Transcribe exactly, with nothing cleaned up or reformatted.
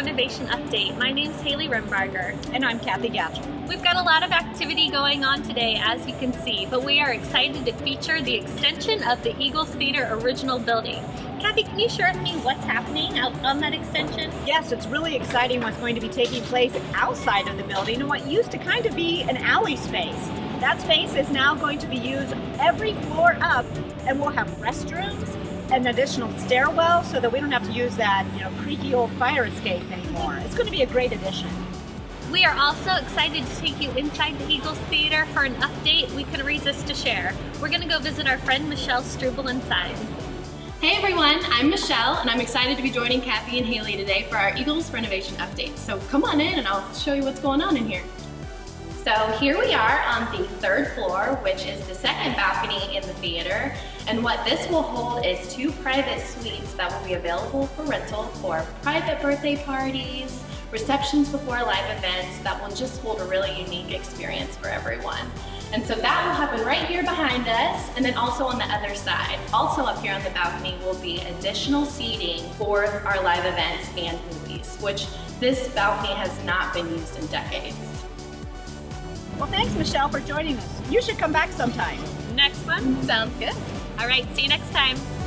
Renovation Update. My name's Haley Rimbarger. And I'm Kathy Gatchell. We've got a lot of activity going on today, as you can see, but we are excited to feature the extension of the Eagles Theater original building. Kathy, can you share with me what's happening out on that extension? Yes, it's really exciting what's going to be taking place outside of the building and what used to kind of be an alley space. That space is now going to be used every floor up, and we'll have restrooms, an additional stairwell, so that we don't have to use that, you know, creaky old fire escape anymore. It's going to be a great addition. We are also excited to take you inside the Eagles Theater for an update we couldn't resist to share. We're going to go visit our friend Michelle Struble inside. Hey everyone, I'm Michelle and I'm excited to be joining Kathy and Haley today for our Eagles renovation update. So come on in and I'll show you what's going on in here. So here we are on the third floor, which is the second balcony in the theater. And what this will hold is two private suites that will be available for rental for private birthday parties, receptions before live events that will just hold a really unique experience for everyone. And so that will happen right here behind us, and then also on the other side. Also up here on the balcony will be additional seating for our live events and movies, which this balcony has not been used in decades. Well, thanks, Michelle, for joining us. You should come back sometime. Next one? Sounds good. All right, see you next time.